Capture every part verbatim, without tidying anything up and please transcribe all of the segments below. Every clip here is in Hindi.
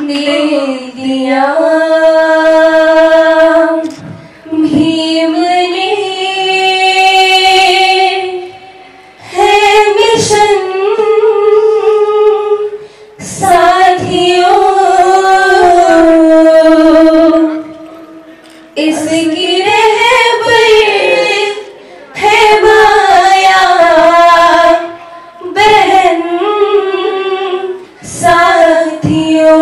दे दिया भीम ने, है मिशन साथियों, इसकी रहबर है माया बहन साथियों।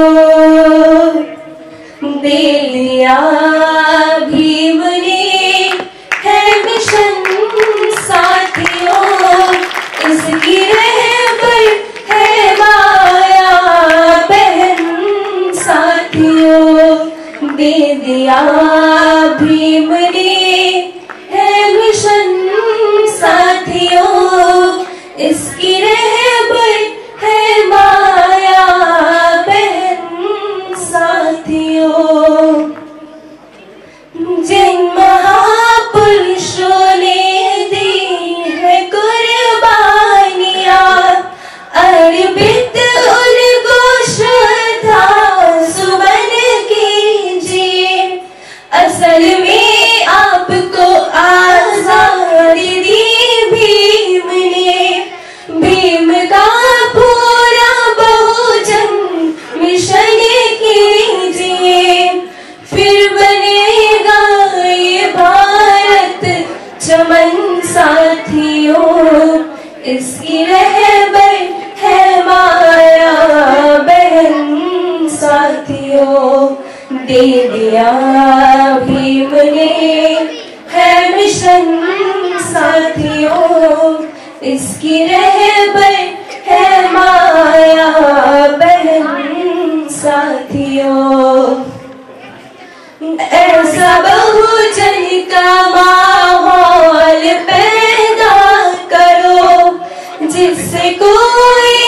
दे लिया भीम ने, है मिशन साथियों, इसकी रहबर है माया बहन साथियों। दे दिया भीम ने, है मिशन साथियों, इसकी रहबर है माया बहन साथियों। जिन महापुरुषों ने दी है कुर्बानियां, अर्पित उनको श्रद्धा सुमन कीजिए। असल में आपको आजादी दी भीम ने, भीम का पूरा बहुजन मिशन कीजिए। फिर बनेगा ये भारत चमन साथियों, इसकी रहबर है माया बहन साथियों। दे दिया भीम ने, है मिशन साथियों, इसकी रहबर है माया बहन साथियों। ऐसा बहुजन का माहौल पैदा करो, जिससे कोई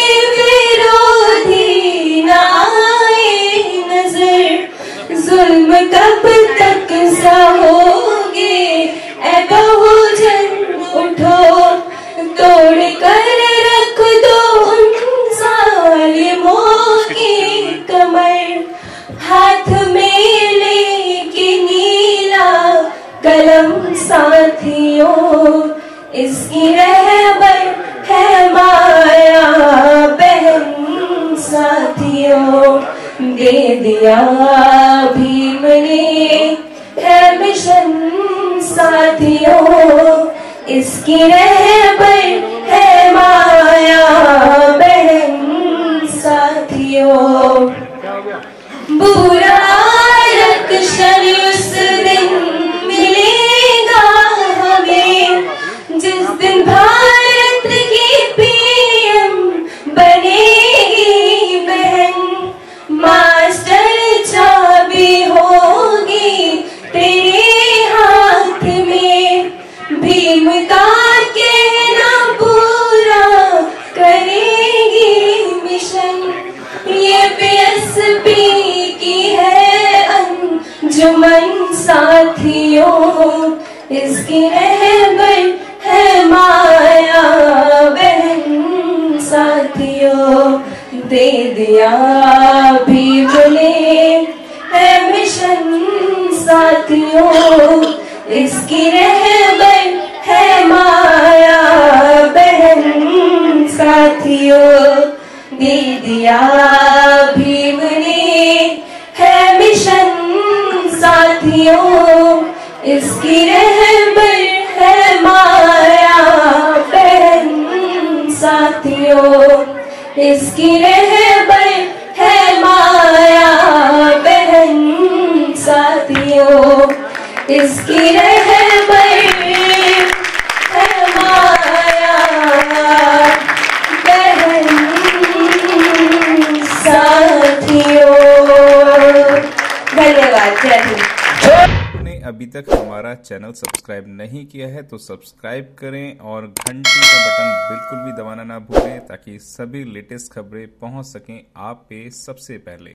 विरोधी न आए नजर। जुल्म कब तक सहोगे ऐ बहुजन, उठो तोड़ कर रख दो उन जालिमों की कमर। हाथ में लेके नीला कलम साथियों, इसकी रहबर है माया बहन साथियों। दे दिया भीम ने, है मिशन साथियों, इसकी रहबर है माया बहन साथियों। बुरा आरक्षण उस दिन मिलेगा हमें, जिस दिन भारत की पीएम बनेगी बहन। मास्टर चाबी होगी तेरे हाथ में, भीम का कहना पूरा करेगी मिशन। ये पीएसपी की है अंजुमन साथियों, इसकी रहबर है माया बहन साथियों। दे दिया भीम ने, है मिशन साथियों, इसकी रहबर है माया बहन साथियों। दे दिया भीम ने, है मिशन साथियों, इसकी रहबर है माया बहन साथियों, इसकी रहबर है माया बहन साथियों, इसकी रहबर है माया बहन साथियों। धन्यवाद। जय हिंद। अभी तक हमारा चैनल सब्सक्राइब नहीं किया है तो सब्सक्राइब करें और घंटी का बटन बिल्कुल भी दबाना ना भूलें, ताकि सभी लेटेस्ट खबरें पहुंच सकें आप पे सबसे पहले।